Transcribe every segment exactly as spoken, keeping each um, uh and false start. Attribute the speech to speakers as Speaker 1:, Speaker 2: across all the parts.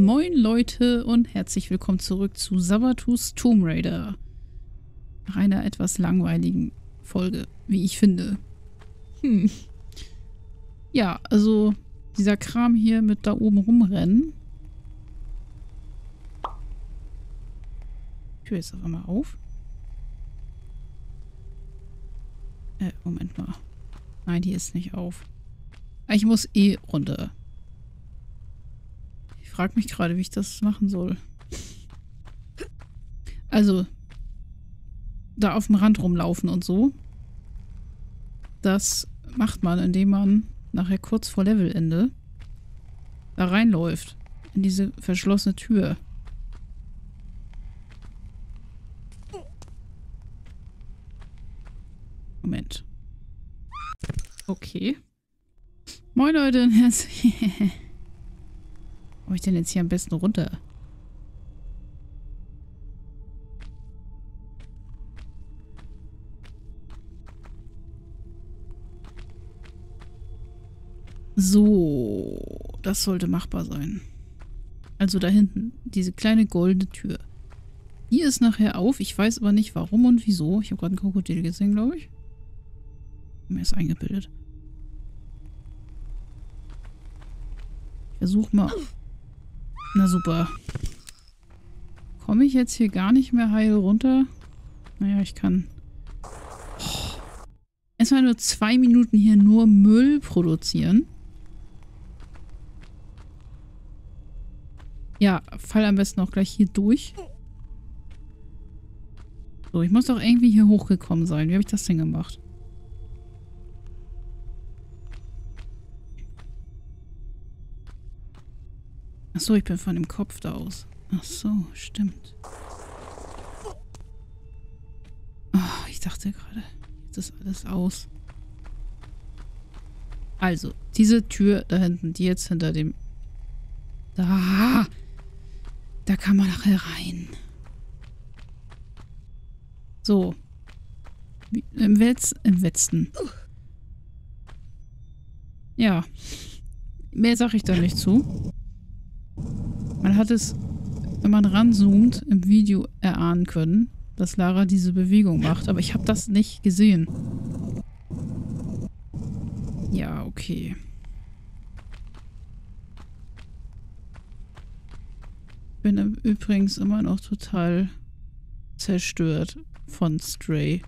Speaker 1: Moin Leute und herzlich willkommen zurück zu Sabathus Tomb Raider. Nach einer etwas langweiligen Folge, wie ich finde. Hm. Ja, also dieser Kram hier mit da oben rumrennen. Ich höre jetzt auf einmal auf. Äh, Moment mal. Nein, die ist nicht auf. Ich muss eh runter. Ich frage mich gerade, wie ich das machen soll. Also, da auf dem Rand rumlaufen und so. Das macht man, indem man nachher kurz vor Levelende da reinläuft. In diese verschlossene Tür. Moment. Okay. Moin Leute und herzlich... Wo ich denn jetzt hier am besten runter? So, das sollte machbar sein. Also da hinten, diese kleine goldene Tür. Die ist nachher auf. Ich weiß aber nicht warum und wieso. Ich habe gerade ein Krokodil gesehen, glaube ich. Mir ist eingebildet. Ich versuche mal... Na super. Komme ich jetzt hier gar nicht mehr heil runter? Naja, ich kann... Oh. Erstmal nur zwei Minuten hier nur Müll produzieren. Ja, fall am besten auch gleich hier durch. So, ich muss doch irgendwie hier hochgekommen sein. Wie habe ich das denn gemacht? Achso, ich bin von dem Kopf da aus. Ach so, stimmt. Oh, ich dachte gerade, jetzt ist alles aus. Also, diese Tür da hinten, die jetzt hinter dem... Da! Da kann man nachher rein. So. Wie, im Wetz... Im Wetzen. Ja. Mehr sage ich da nicht zu. Man hat es, wenn man ranzoomt, im Video erahnen können, dass Lara diese Bewegung macht. Aber ich habe das nicht gesehen. Ja, okay. Ich bin übrigens immer noch total zerstört von Stray.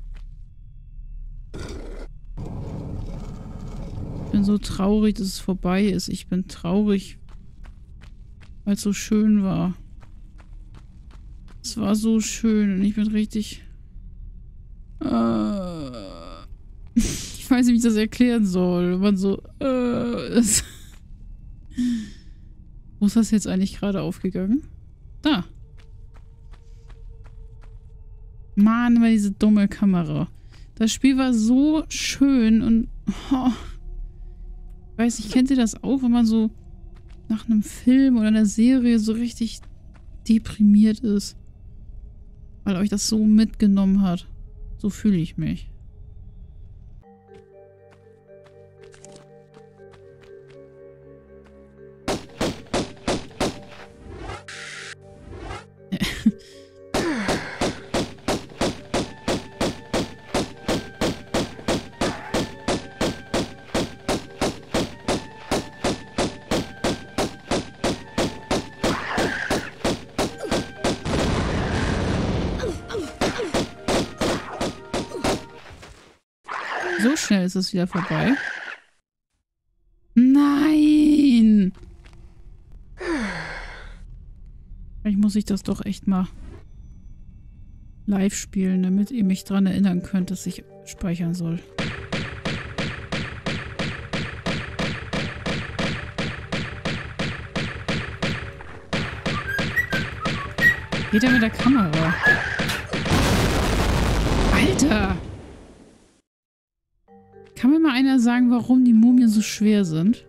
Speaker 1: Ich bin so traurig, dass es vorbei ist. Ich bin traurig, weil es so schön war. Es war so schön und ich bin richtig... Äh, ich weiß nicht, wie ich das erklären soll. Man so... Äh, ist Wo ist das jetzt eigentlich gerade aufgegangen? Da. Mann, immer diese dumme Kamera. Das Spiel war so schön und... Oh, ich weiß nicht, kennt ihr das auch, wenn man so nach einem Film oder einer Serie so richtig deprimiert ist? Weil euch das so mitgenommen hat. So fühle ich mich. So schnell ist es wieder vorbei. Nein! Vielleicht muss ich das doch echt mal live spielen, damit ihr mich daran erinnern könnt, dass ich speichern soll. Geht er mit der Kamera? Alter! Kann mir mal einer sagen, warum die Mumien so schwer sind?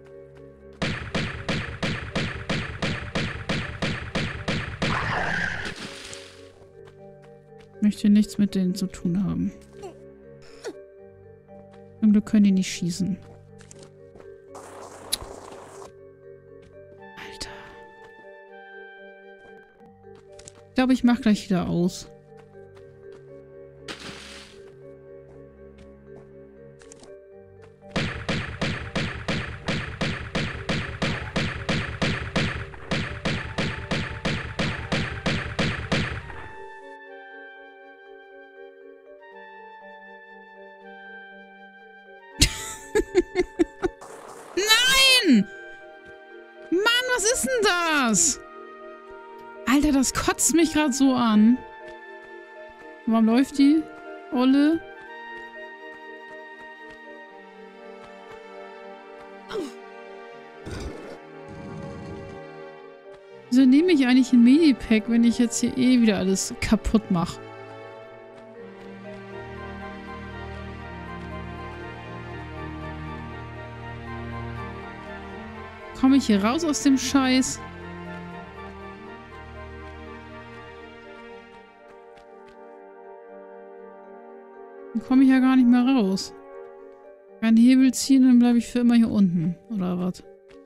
Speaker 1: Ich möchte nichts mit denen zu tun haben. Zum Glück können die nicht schießen. Alter. glaube, ich mache gleich wieder aus. Nein! Mann, was ist denn das? Alter, das kotzt mich gerade so an. Warum läuft die Olle? Wieso nehme ich eigentlich ein Medipack, wenn ich jetzt hier eh wieder alles kaputt mache? Komme ich hier raus aus dem Scheiß? Dann komme ich ja gar nicht mehr raus. Kein Hebel ziehen, dann bleibe ich für immer hier unten. Oder was?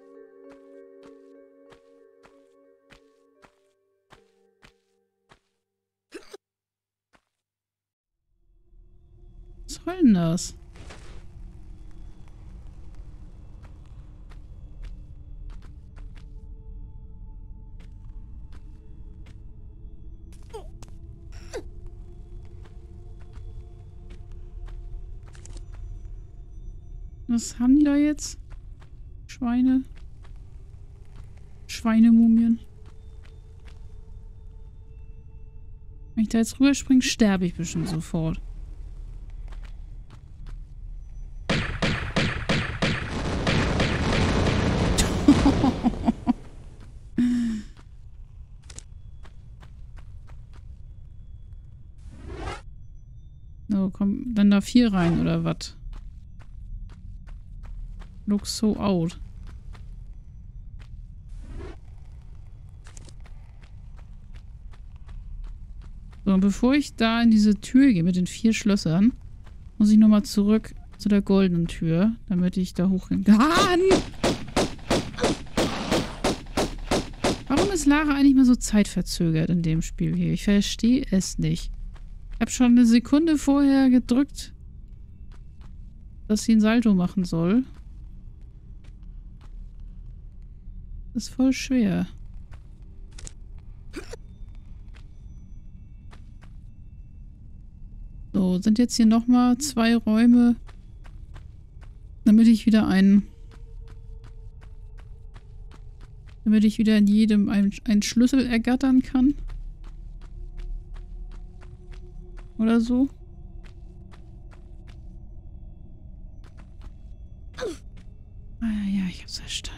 Speaker 1: Was soll denn das? Was haben die da jetzt? Schweine. Schweinemumien. Wenn ich da jetzt rüberspringe, sterbe ich bestimmt sofort. So, komm, dann da vier rein, oder was? Looks so out. So, und bevor ich da in diese Tür gehe mit den vier Schlössern, muss ich nochmal zurück zu der goldenen Tür, damit ich da hochgehen kann. Warum ist Lara eigentlich mal so zeitverzögert in dem Spiel hier? Ich verstehe es nicht. Ich habe schon eine Sekunde vorher gedrückt, dass sie ein Salto machen soll. Das ist voll schwer. So, sind jetzt hier nochmal zwei Räume, damit ich wieder einen... Damit ich wieder in jedem einen, einen Schlüssel ergattern kann. Oder so. Ah ja, ich hab's verstanden.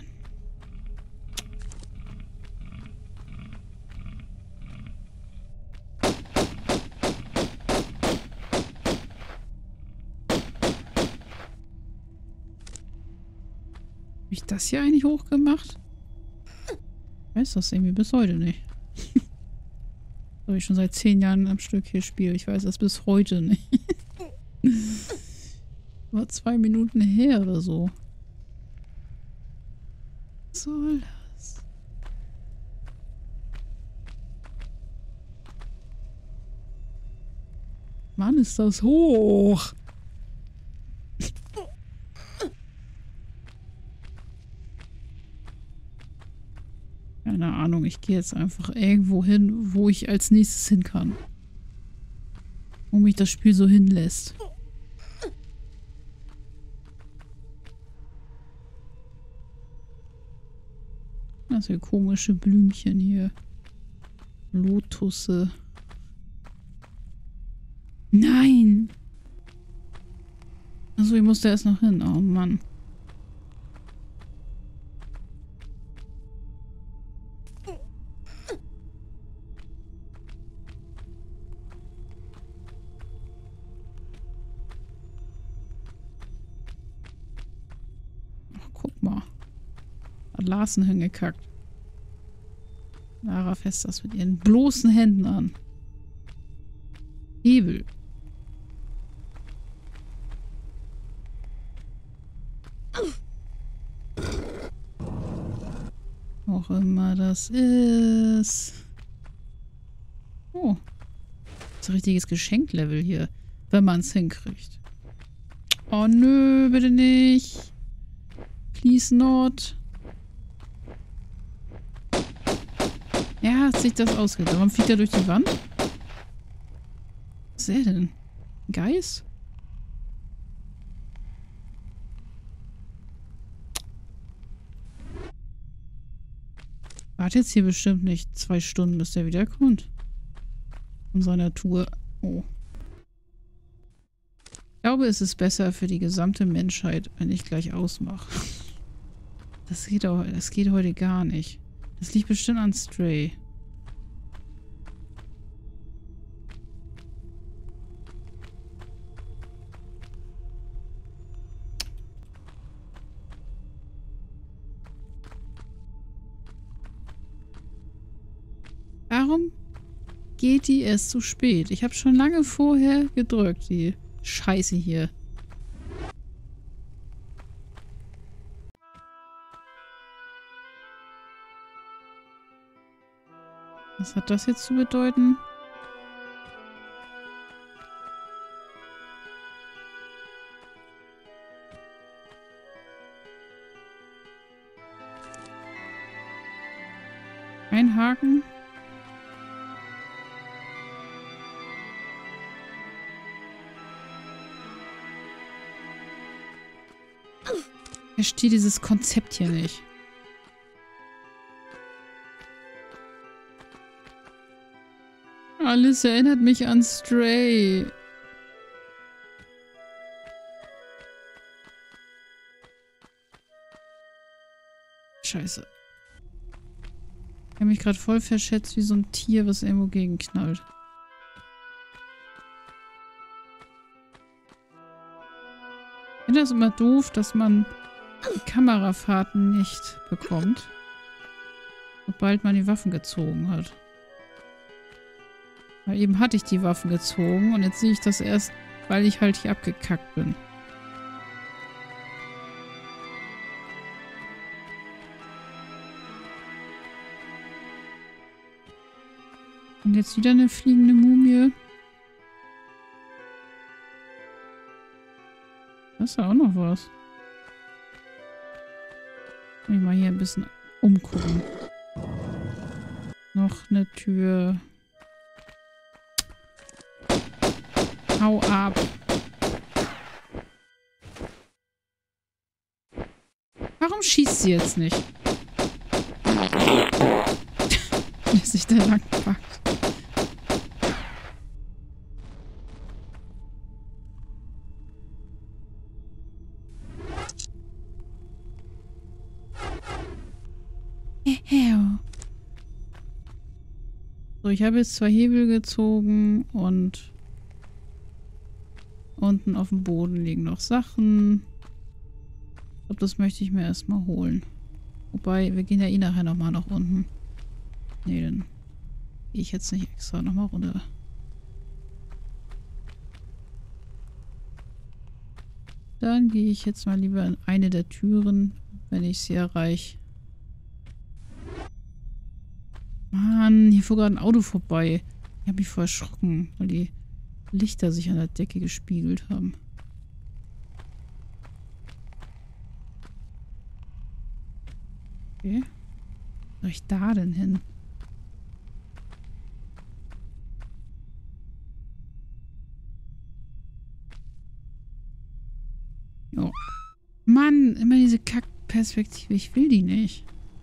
Speaker 1: Habe ich das hier eigentlich hochgemacht? Ich weiß das irgendwie bis heute nicht. So, ich schon seit zehn Jahren am Stück hier spiele. Ich weiß das bis heute nicht. War zwei Minuten her oder so. Was soll das? Mann, ist das hoch! Keine Ahnung, ich gehe jetzt einfach irgendwo hin, wo ich als nächstes hin kann. Wo mich das Spiel so hinlässt. Das sind komische Blümchen hier. Lotusse. Nein! Achso, ich musste erst noch hin. Oh Mann. Guck mal. Hat Larsen hingekackt. Lara fasst das mit ihren bloßen Händen an. Hebel. Auch immer das ist. ist ein richtiges Geschenklevel hier, wenn man es hinkriegt. Oh nö, bitte nicht. Please not. Ja, hat sich das ausgedacht. Warum fliegt er durch die Wand? Was ist er denn? Ein Geist? Warte jetzt hier bestimmt nicht zwei Stunden, bis der wiederkommt. Von seiner Tour. Oh. Ich glaube, es ist besser für die gesamte Menschheit, wenn ich gleich ausmache. Das geht, auch, das geht heute gar nicht. Das liegt bestimmt an Stray. Warum geht die erst zu spät? Ich habe schon lange vorher gedrückt, die Scheiße hier. Was hat das jetzt zu bedeuten? Ein Haken. Ich verstehe dieses Konzept hier nicht. Alles erinnert mich an Stray. Scheiße. Ich habe mich gerade voll verschätzt wie so ein Tier, was irgendwo gegenknallt. Ich finde das immer doof, dass man die Kamerafahrten nicht bekommt, sobald man die Waffen gezogen hat. Weil eben hatte ich die Waffen gezogen und jetzt sehe ich das erst, weil ich halt hier abgekackt bin. Und jetzt wieder eine fliegende Mumie. Da ist ja auch noch was. Ich mal hier ein bisschen umgucken. Noch eine Tür. Hau ab. Warum schießt sie jetzt nicht? Wer sich da lang packt. So, ich habe jetzt zwei Hebel gezogen und unten auf dem Boden liegen noch Sachen. Ich glaube, das möchte ich mir erstmal holen. Wobei, wir gehen ja eh nachher nochmal nach unten. Nee, dann gehe ich jetzt nicht extra nochmal runter. Dann gehe ich jetzt mal lieber in eine der Türen, wenn ich sie erreiche. Mann, hier fuhr gerade ein Auto vorbei. Ich habe mich voll erschrocken, weil die Lichter sich an der Decke gespiegelt haben. Okay. Wo soll ich da denn hin? Oh. Mann, immer diese Kackperspektive. Ich will die nicht.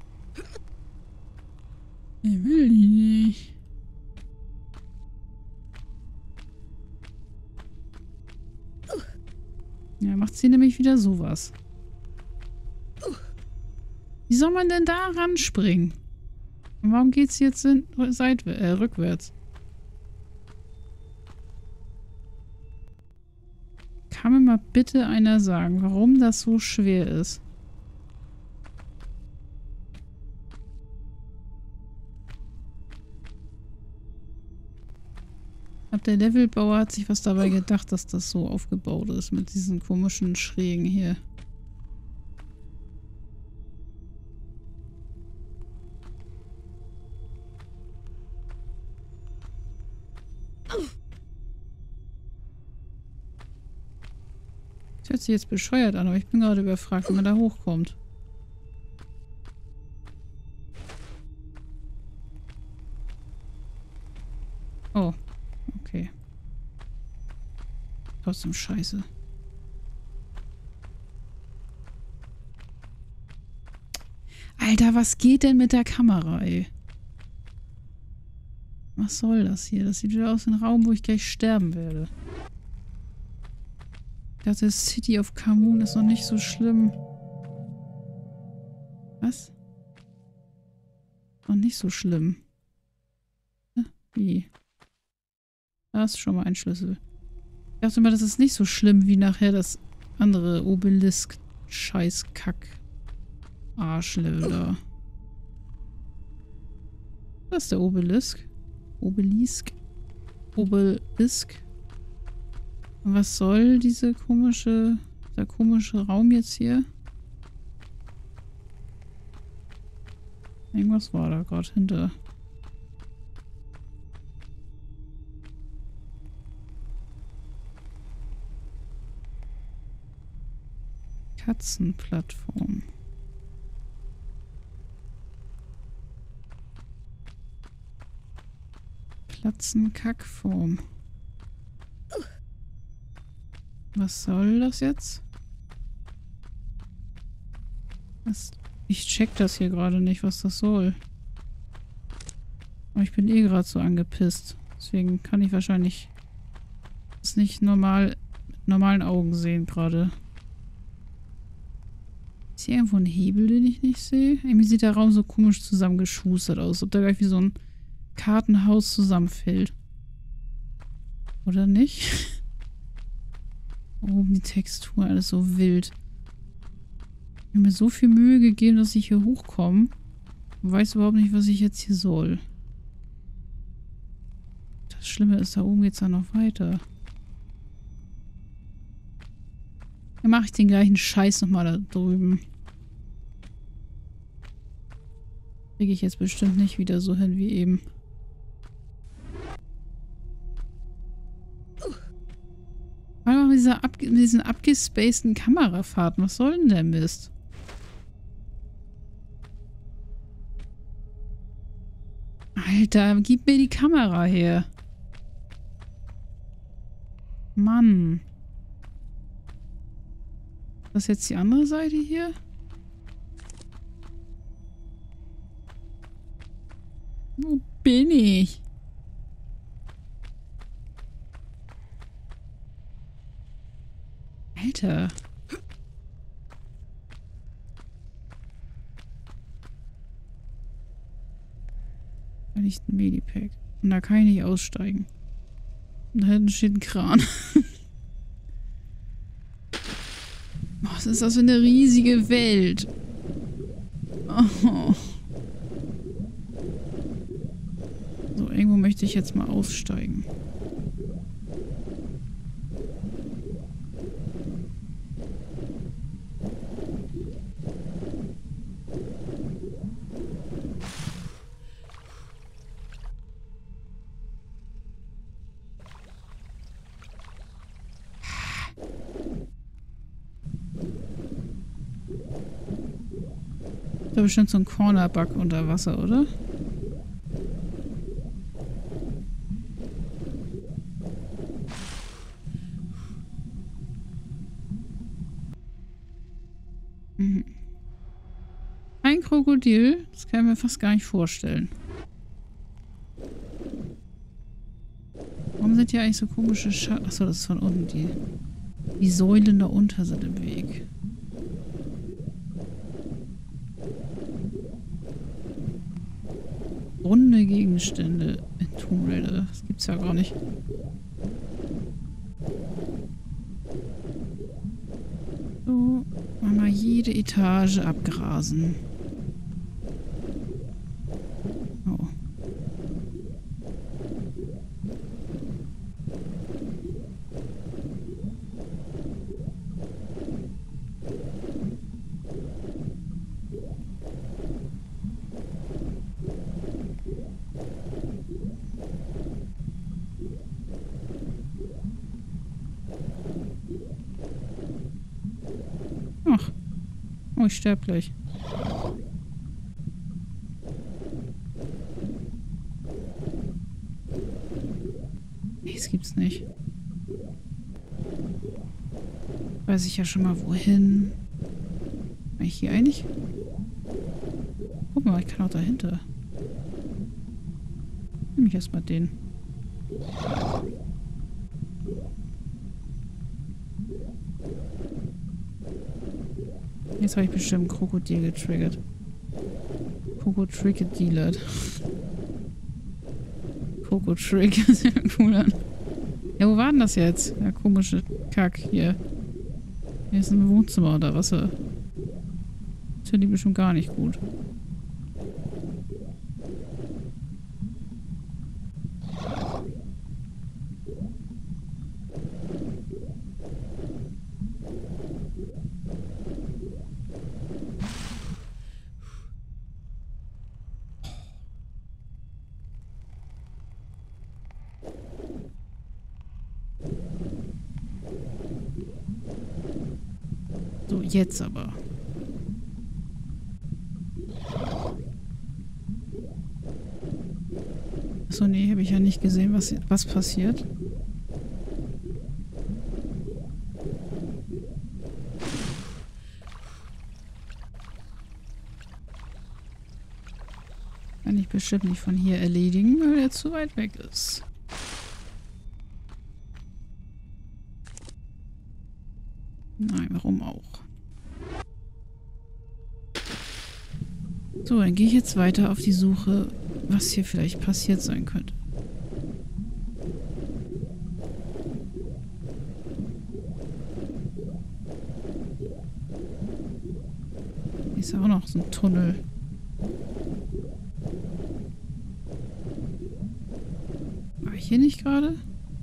Speaker 1: Ich will die nicht. Ja, macht sie nämlich wieder sowas. Wie soll man denn da ranspringen? Und warum geht's jetzt in, seit, äh, rückwärts? Kann mir mal bitte einer sagen, warum das so schwer ist? Ich glaube, der Levelbauer hat sich was dabei gedacht, dass das so aufgebaut ist mit diesen komischen Schrägen hier. hört sich jetzt bescheuert an, aber ich bin gerade überfragt, wenn man da hochkommt. Oh, okay. Trotzdem scheiße. Alter, was geht denn mit der Kamera, ey? Was soll das hier? Das sieht wieder aus wie ein Raum, wo ich gleich sterben werde. Ich dachte, City of Kamun ist noch nicht so schlimm. Was? Noch nicht so schlimm. Wie? Da ist schon mal ein Schlüssel. Ich dachte immer, das ist nicht so schlimm wie nachher das andere Obelisk-Scheiß-Kack-Arschlevel da. Das ist der Obelisk. Obelisk. Obelisk. Und was soll diese komische, der komische Raum jetzt hier? Irgendwas war da gerade hinter. Katzenplattform. Platzenkackform. Was soll das jetzt? Was? Ich check das hier gerade nicht, was das soll. Aber ich bin eh gerade so angepisst. Deswegen kann ich wahrscheinlich das nicht normal mit normalen Augen sehen gerade. Ist hier irgendwo ein Hebel, den ich nicht sehe? Irgendwie sieht der Raum so komisch zusammengeschustert aus. Ob da gleich wie so ein Kartenhaus zusammenfällt. Oder nicht? Oben die Textur, alles so wild. Ich habe mir so viel Mühe gegeben, dass ich hier hochkomme. Und weiß überhaupt nicht, was ich jetzt hier soll. Das Schlimme ist, da oben geht es dann noch weiter. Dann mache ich den gleichen Scheiß nochmal da drüben. Kriege ich jetzt bestimmt nicht wieder so hin wie eben. Vor allem auch mit, dieser ab, mit diesen abgespaceden Kamerafahrten. Was soll denn der Mist? Alter, gib mir die Kamera her. Mann. Was ist jetzt die andere Seite hier? Wo bin ich? Alter. Da liegt ein Medipack. Und da kann ich nicht aussteigen. Und da hinten steht ein Kran. Was ist das für eine riesige Welt? Oh. So, irgendwo möchte ich jetzt mal aussteigen. Da ist bestimmt so ein Cornerbug unter Wasser, oder? Mhm. Ein Krokodil? Das kann ich mir fast gar nicht vorstellen. Warum sind hier eigentlich so komische Schatten? Achso, das ist von unten. Die, die Säulen da unter sind im Weg. Runde Gegenstände in Tomb Raider. Das gibt's ja gar nicht. So, mal jede Etage abgrasen. Oh. Oh, ich sterbe gleich. Nee, das gibt's nicht. Weiß ich ja schon mal wohin. Kann ich hier eigentlich? Guck mal, ich kann auch dahinter. Nimm ich erstmal den. Jetzt habe ich bestimmt Krokodil getriggert. Krokodil-Tricket-Dealer. Krokodil, sehr cool an. Ja, wo war denn das jetzt? Der komische Kack hier. Hier ist ein Wohnzimmer oder was? Das finde ich bestimmt gar nicht gut. So, jetzt aber. Achso, nee, habe ich ja nicht gesehen, was, was passiert. Kann ich bestimmt nicht von hier erledigen, weil er zu weit weg ist. Nein, warum auch? So, dann gehe ich jetzt weiter auf die Suche, was hier vielleicht passiert sein könnte. Hier ist ja auch noch so ein Tunnel. War ich hier nicht gerade?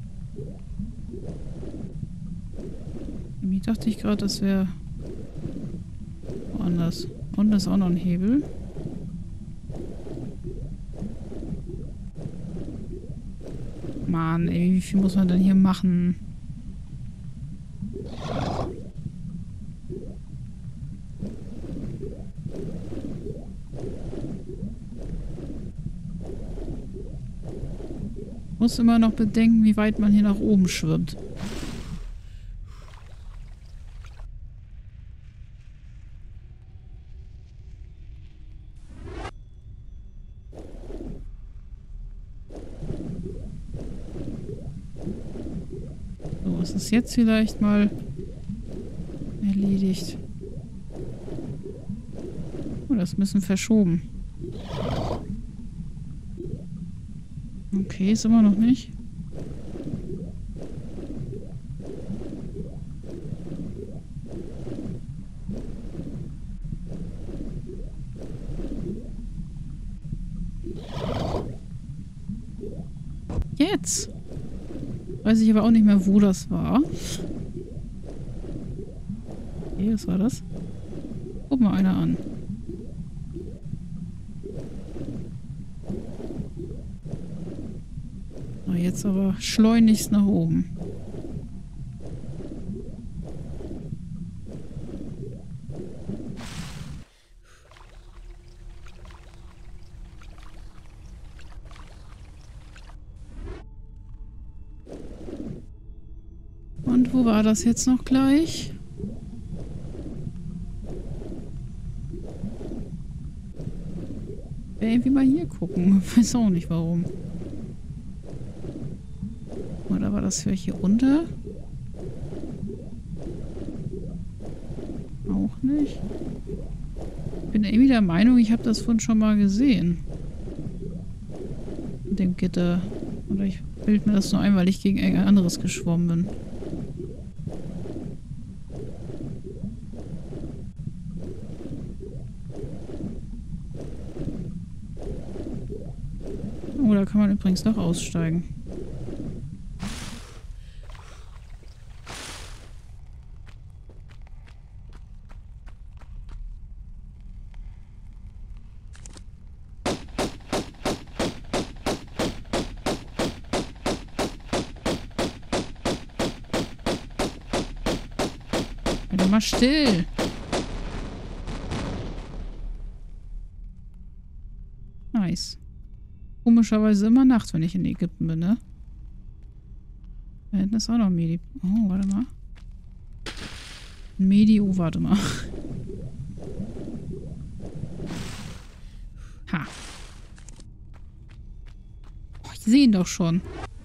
Speaker 1: Irgendwie dachte ich gerade, das wäre woanders. Und da ist auch noch ein Hebel. Mann, ey, wie viel muss man denn hier machen? Muss immer noch bedenken, wie weit man hier nach oben schwimmt. So, ist es jetzt vielleicht mal erledigt? Oh, das ist ein bisschen verschoben. Okay, ist immer noch nicht. Jetzt. Weiß ich aber auch nicht mehr, wo das war. Okay, was war das? Guck mal einer an. So, jetzt aber schleunigst nach oben. Und wo war das jetzt noch gleich? Ja, irgendwie mal hier gucken. Ich weiß auch nicht warum. Oder war das vielleicht hier runter? Auch nicht. Ich bin irgendwie der Meinung, ich habe das vorhin schon mal gesehen. Mit dem Gitter. Oder ich bilde mir das nur ein, weil ich gegen ein anderes geschwommen bin. Oh, da kann man übrigens noch aussteigen. Halt doch mal still! Nice. Komischerweise immer nachts, wenn ich in Ägypten bin, ne? Da hinten ist auch noch ein Medi... Oh, warte mal. Ein Medio, warte mal. Ha. Oh, ich sehe ihn doch schon.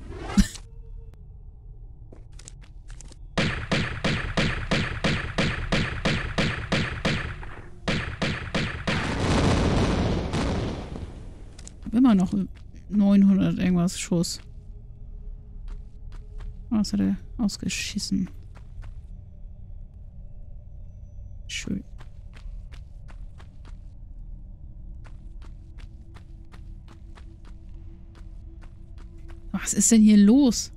Speaker 1: Immer noch neunhundert irgendwas Schuss. Oh, das hat er ausgeschissen. Schön. Was ist denn hier los?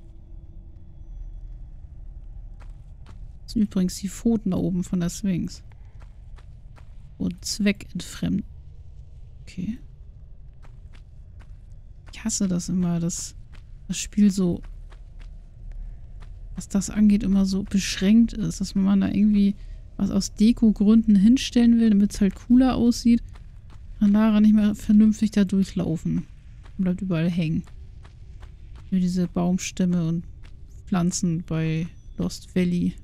Speaker 1: Das sind übrigens die Pfoten da oben von der Sphinx. Und zweckentfremd. Okay. Ich hasse das immer, dass das Spiel so, was das angeht, immer so beschränkt ist. Dass man da irgendwie was aus Deko-Gründen hinstellen will, damit es halt cooler aussieht. Und daran nicht mehr vernünftig da durchlaufen. Und bleibt überall hängen. Wie diese Baumstämme und Pflanzen bei Lost Valley.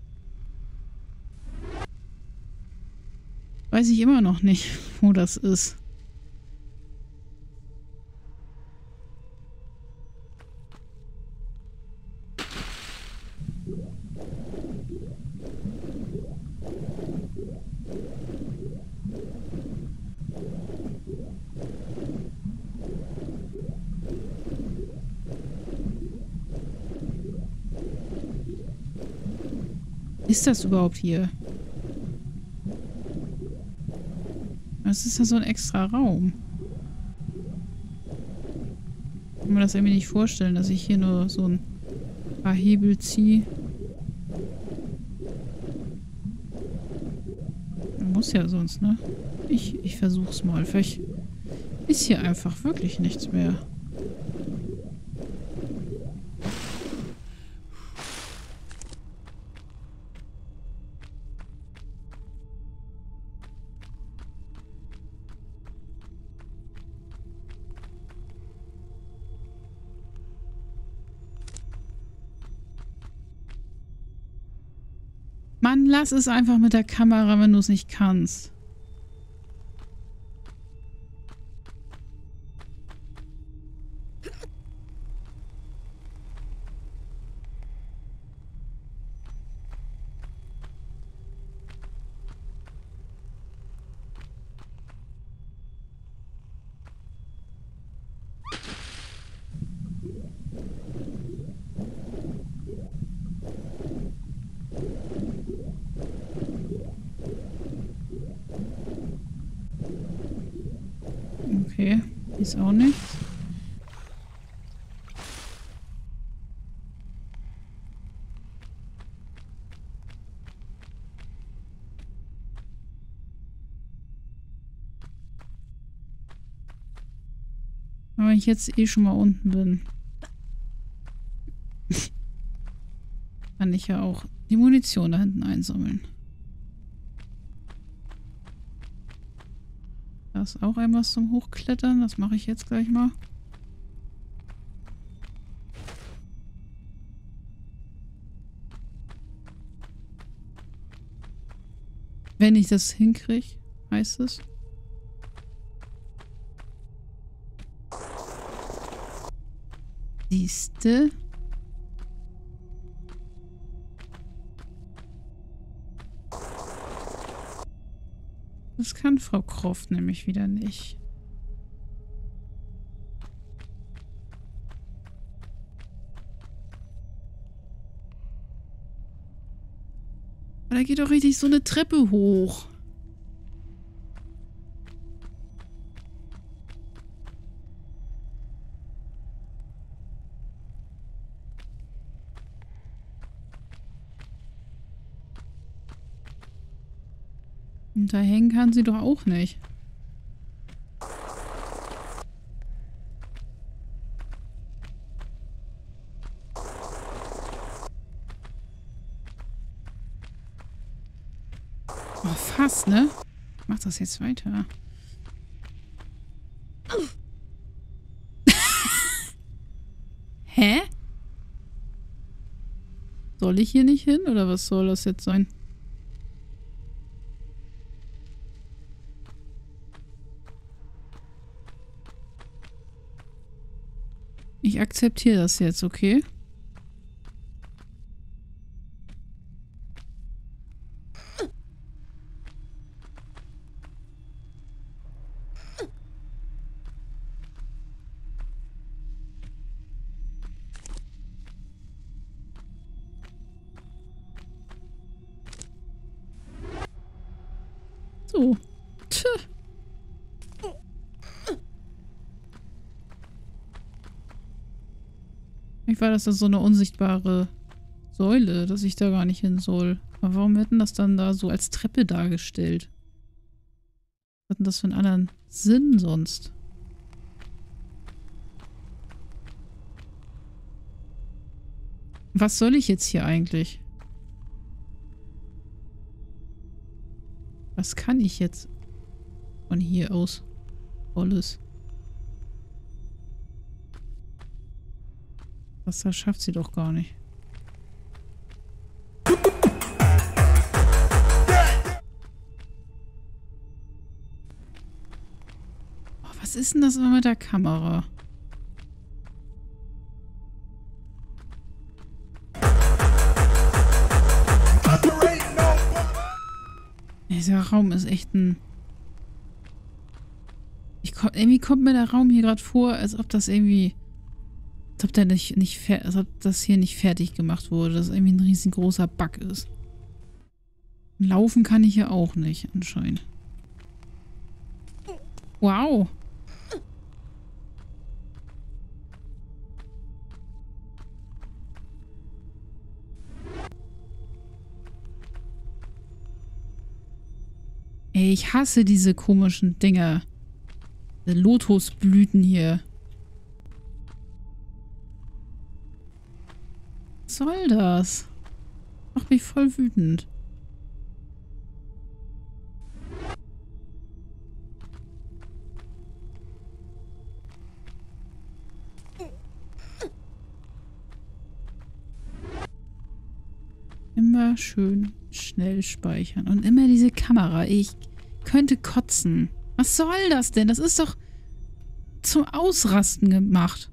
Speaker 1: Weiß ich immer noch nicht, wo das ist. Ist das überhaupt hier? Was ist da so ein extra Raum? Ich kann mir das irgendwie nicht vorstellen, dass ich hier nur so ein paar Hebel ziehe. Man muss ja sonst, ne? Ich, ich versuch's mal. Vielleicht ist hier einfach wirklich nichts mehr. Mann, lass es einfach mit der Kamera, wenn du es nicht kannst. Okay, ist auch nichts. Aber wenn ich jetzt eh schon mal unten bin, kann ich ja auch die Munition da hinten einsammeln. Da ist auch einmal zum Hochklettern. Das mache ich jetzt gleich mal. Wenn ich das hinkriege, heißt es. Siehste. Das kann Frau Croft nämlich wieder nicht. Aber da geht doch richtig so eine Treppe hoch. Und da hängen kann sie doch auch nicht. Oh, fast, ne? Ich mach das jetzt weiter. Soll ich hier nicht hin? Oder was soll das jetzt sein? Ich akzeptiere das jetzt, okay? So. Tch. Ich war das da so eine unsichtbare Säule, dass ich da gar nicht hin soll. Aber warum hätten das dann da so als Treppe dargestellt? Was hat denn das für einen anderen Sinn sonst? Was soll ich jetzt hier eigentlich? Was kann ich jetzt von hier aus? Alles. Wasser schafft sie doch gar nicht. Oh, was ist denn das immer mit der Kamera? Dieser Raum ist echt ein... Ich komm, irgendwie kommt mir der Raum hier gerade vor, als ob das irgendwie... Als ob, der nicht, nicht als ob das hier nicht fertig gemacht wurde. Dass irgendwie ein riesengroßer Bug ist. Laufen kann ich ja auch nicht, anscheinend. Wow. Ey, ich hasse diese komischen Dinger. Die Lotusblüten hier. Was soll das? Macht mich voll wütend. Immer schön schnell speichern. Und immer diese Kamera. Ich könnte kotzen. Was soll das denn? Das ist doch zum Ausrasten gemacht.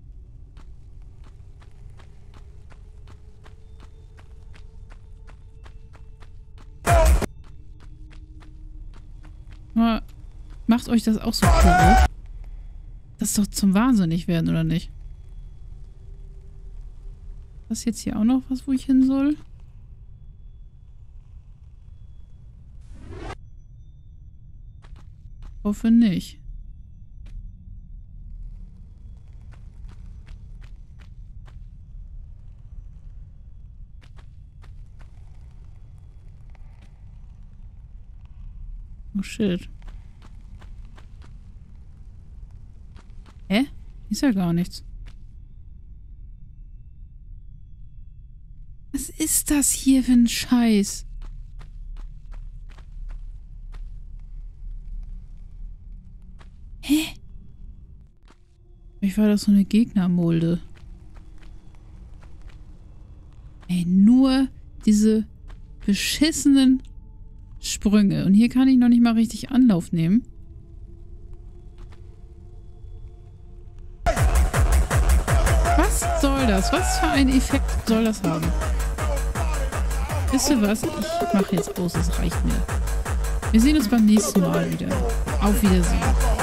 Speaker 1: Aber macht euch das auch so cool? Das ist doch zum Wahnsinnig werden, oder nicht? Was jetzt hier auch noch was, wo ich hin soll? Hoffe nicht. Oh shit. Hä? Ist ja gar nichts. Was ist das hier für ein Scheiß? Hä? Ich war das so eine Gegnermulde. Ey, nur diese beschissenen Sprünge. Und hier kann ich noch nicht mal richtig Anlauf nehmen. Was soll das? Was für ein Effekt soll das haben? Wisst ihr was? Ich mache jetzt aus, es reicht mir. Wir sehen uns beim nächsten Mal wieder. Auf Wiedersehen.